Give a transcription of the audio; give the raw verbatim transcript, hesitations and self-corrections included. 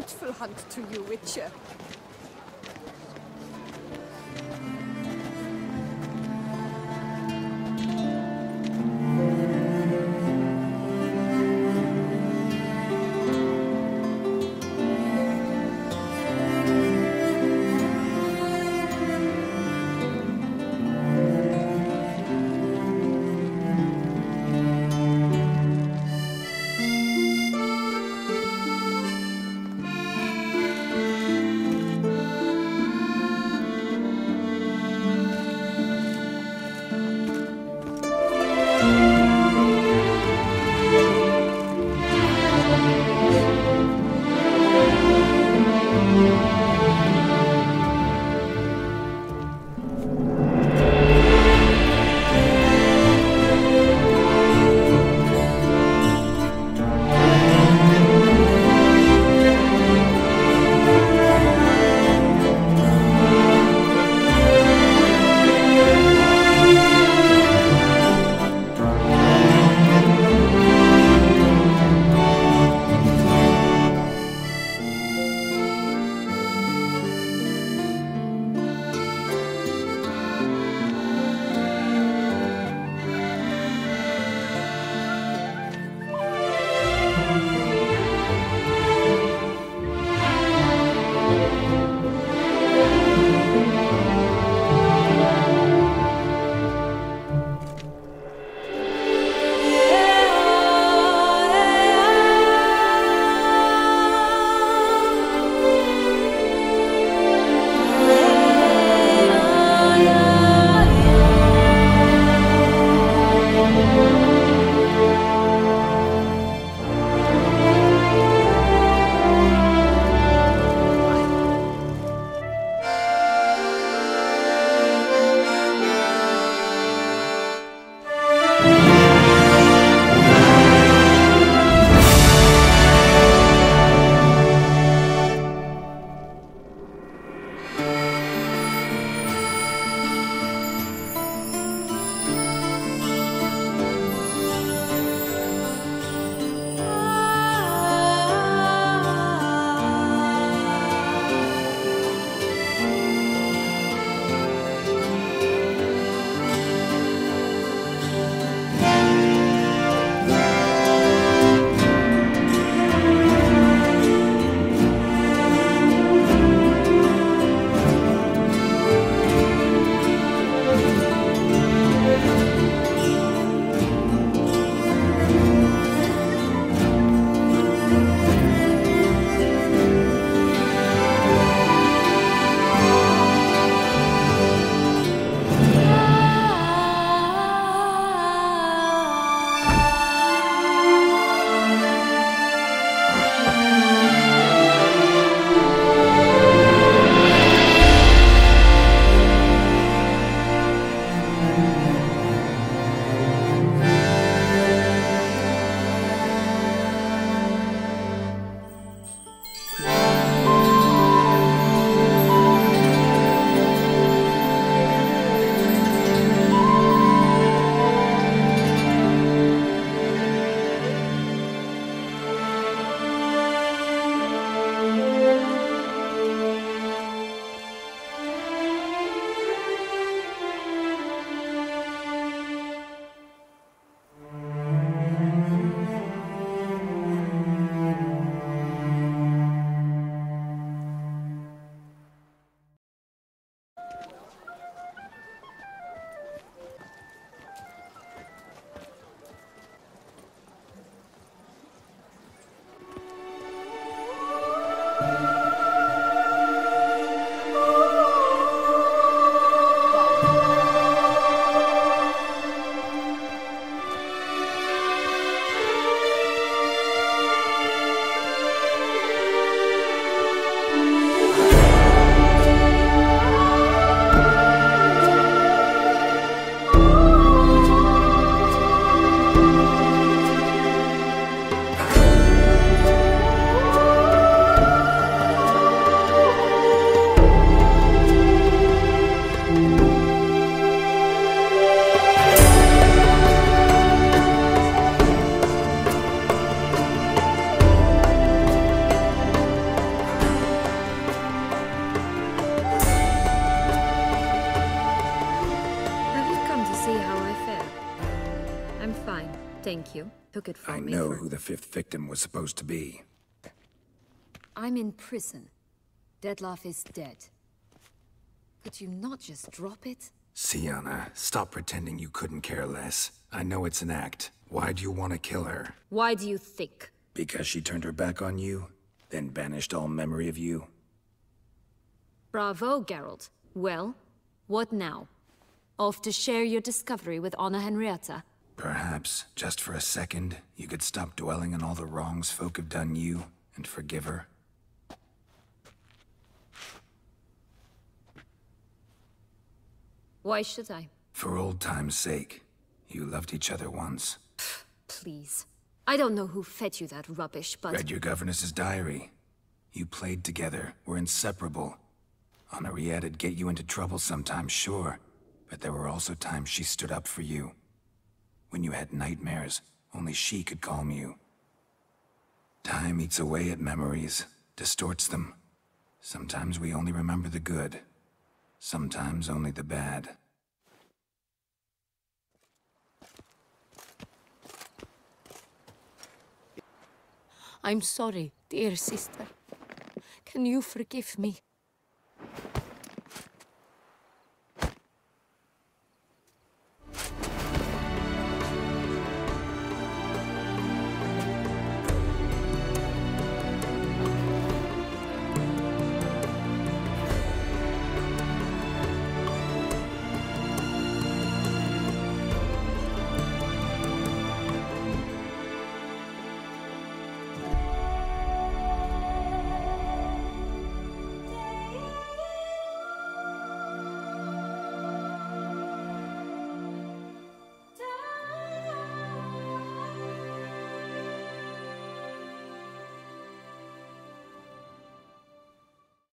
fruitful hunt to you, Witcher. Thank you. Took it from I me know for... who the fifth victim was supposed to be. I'm in prison. Detlef is dead. Could you not just drop it? Sienna, stop pretending you couldn't care less. I know it's an act. Why do you want to kill her? Why do you think? Because she turned her back on you, then banished all memory of you? Bravo, Geralt. Well, what now? Off to share your discovery with Anna Henrietta? Perhaps, just for a second, you could stop dwelling on all the wrongs folk have done you, and forgive her. Why should I? For old time's sake. You loved each other once. Pfft, please. I don't know who fed you that rubbish, but... Read your governess's diary. You played together, were inseparable. Henriette'd get you into trouble sometimes, sure. But there were also times she stood up for you. When you had nightmares, only she could calm you. Time eats away at memories, distorts them. Sometimes we only remember the good. Sometimes only the bad. I'm sorry, dear sister. Can you forgive me?